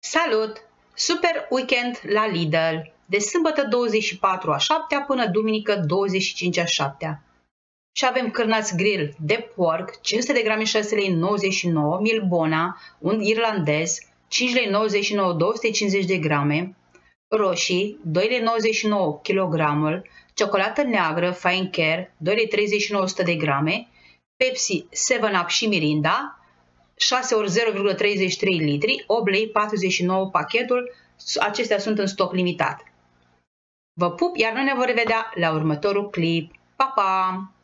Salut! Super weekend la Lidl, de sâmbătă 24/7 până duminică 25/7. Și avem cârnați grill de porc, 500 de grame 6,99 lei, miel Bona, un irlandez, 5,99 lei 250 de grame, roșii, 2,99 kg, ciocolată neagră Fine Care, 2,39 lei 100 de grame, Pepsi, 7-Up și Mirinda, 6 ori 0,33 litri, 8 lei 49 pachetul. Acestea sunt în stoc limitat. Vă pup, iar noi ne vom revedea la următorul clip. Pa, pa!